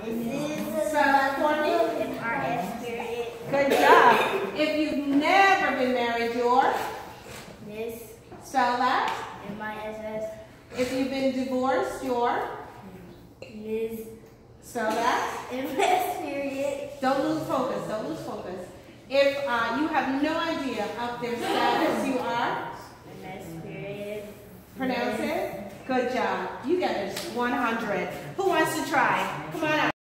Spell that for me. RS period. Good job. If you've never been married, you're? Miss. Spell that. MISS. If you've been divorced, you're? Ms. Spell that. MS period. Don't lose focus. Don't lose focus. If you have no idea of their status, you are? MS period. Pronounce it. Good job. You get this 100. Who wants to try? Come on out.